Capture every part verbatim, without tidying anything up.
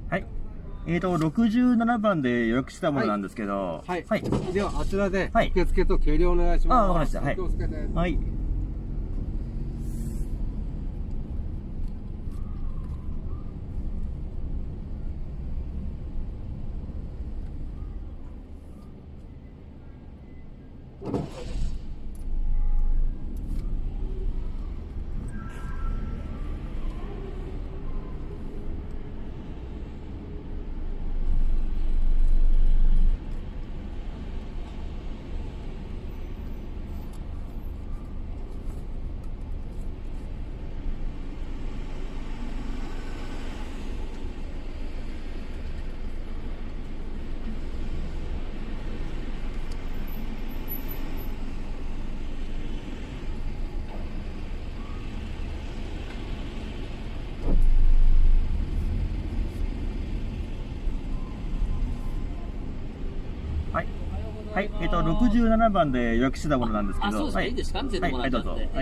はい。えっと、ろくじゅうななばんで予約したものなんですけど。 はい。はい。では、あちらで、 はい。 受付と計量お願いします。 ああ、わかりました。はい。 気をつけて。 はい。はい。はい。えっと、ろくじゅうななばんで予約してたものなんですけど。 あ、そうですか。いいですか。見せてもらっちゃって。はい、どうぞ。はい。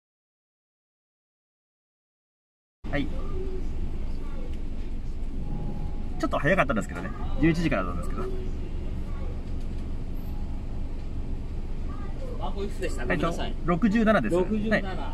はい。ちょっと早かったんですけどね。じゅういちじからなんですけど。 番号いくつでした。ごめんなさい。 ろくじゅうななです。 ろくじゅうなな。はい。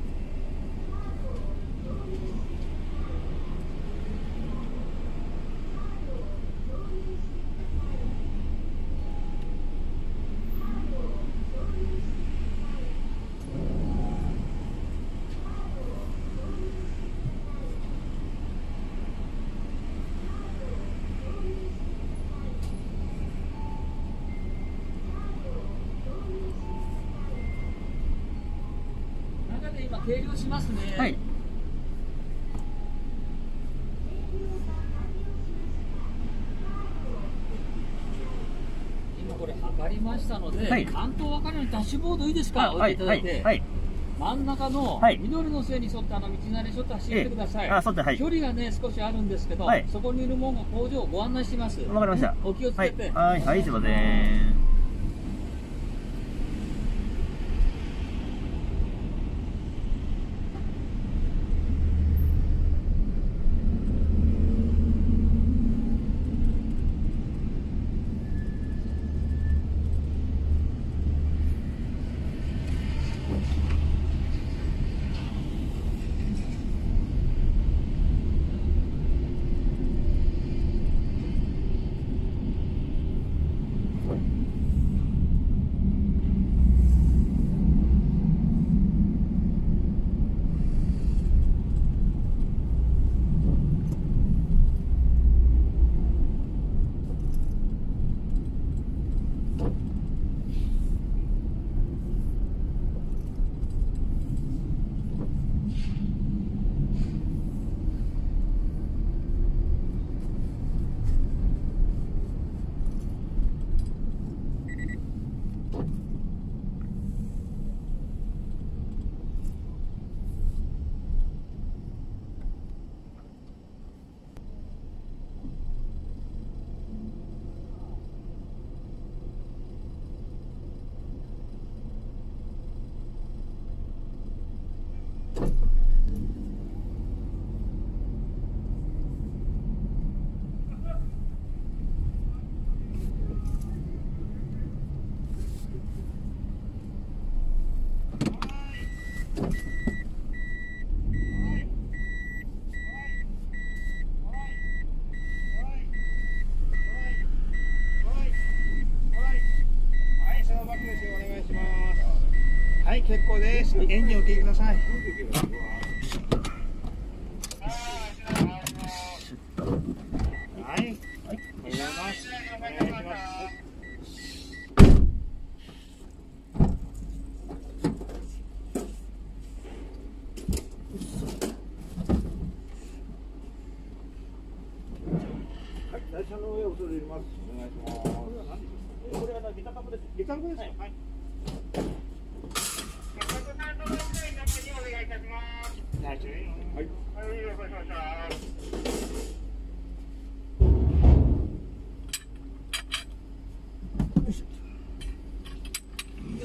中で今計量しますね。 はい。 今これ測りましたので、 はい、 関東分かるようにダッシュボードいいですか、置いていただいて、はいはい、真ん中の緑の線に沿ってあの道なりに沿って走ってください。ええ、あ、そうです、はい、距離がね少しあるんですけど、はい、そこにいるもんが工場をご案内します。 わかりました。 お気をつけて。 はい、はい、はい、すいません。 はい、結構です。エンジンをお切りください。はい、はい、お願いします。お願いします。はい、台車の上を恐れ入れます。お願いします。これは何ですか？これはゲタカブです。ゲタカブですか？はい。はい。はい。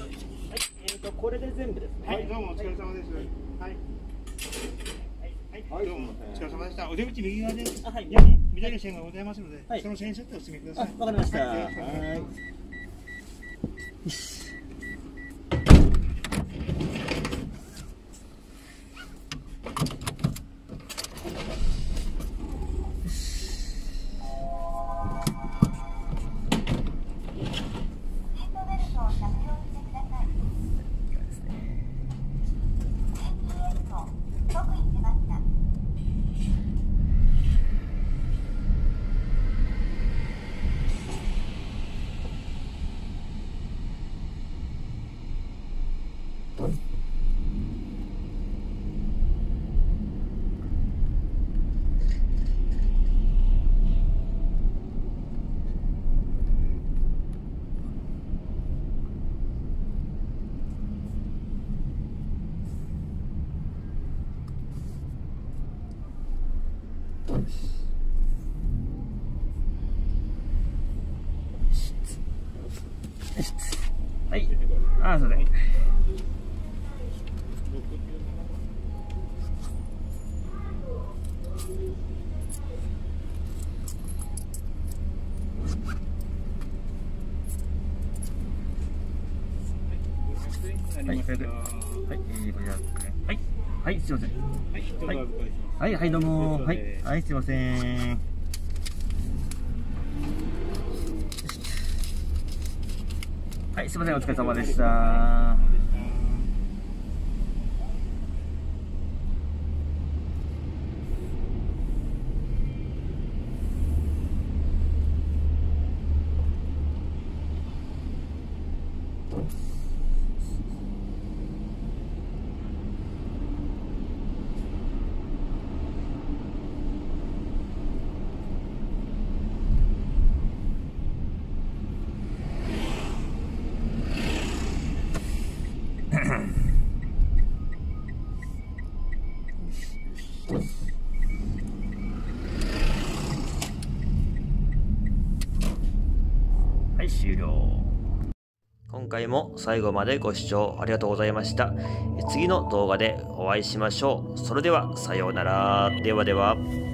えっとこれで全部ですね。はい、どうもお疲れ様です。はい。はい。 はい、どうもお疲れ様でした。お出口右側で、 あ、はい、 緑の線がございますので、 はい、 その線に沿ってお進みください。 わかりました。はい。はい、あ、それ。はい、はい、はい、はい、すいません。はい、はい、はい、どうも、はい、はい、すいません。はい、すいません、お疲れ様でした。はい、終了。今回も最後までご視聴ありがとうございました。次の動画でお会いしましょう。それではさようなら。ではでは。